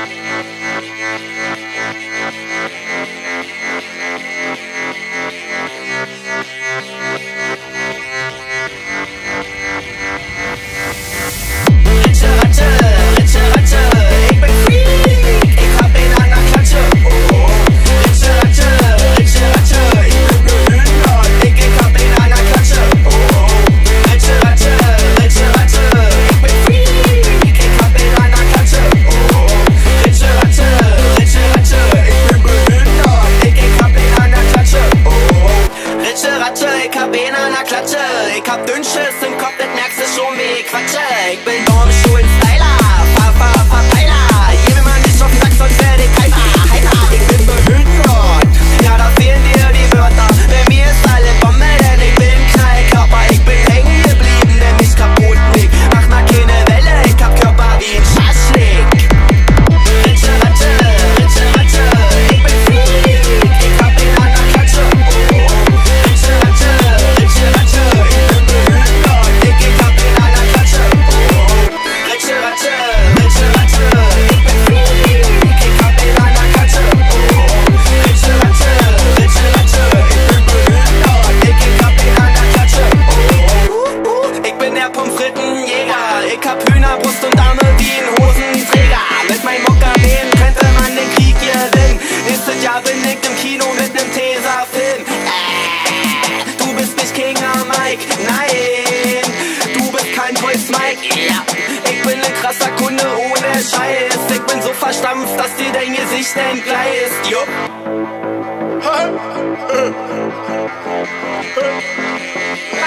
Ich hab ihn an der Klatsche, ich hab Dünnschiss im Kopf, das merkst du schon, wie ich quatsche. Ich bin Normschulen-Styler, Verteiler. Geh mir mal nicht auf den Sack, sonst werd ich heiler. Ich bin behindert, ja da fehlen dir die Wörter. Bei mir ist alle Bombe, denn ich bin Knallkörper. Ich bin hängen geblieben, denn ich kaputt lieg. Mach mal keine Welle, ich hab Körper wie ein Schaschlik. Ritsche, Ratsche, ich bin Freak, ich hab ihn an der Klatsche. Ich hab Hühnerbrust und Arme wie ein Hosenträger. Mit meinem Mokkaben könnte man den Krieg gewinnen. Nächstes Jahr bin ich im Kino mit nem Tesafilm. Du bist nicht King Mike, nein. Du bist kein Voice Mike, ja. Ich bin ein krasser Kunde ohne Scheiß. Ich bin so verstampft, dass dir dein Gesicht entgleist, jupp.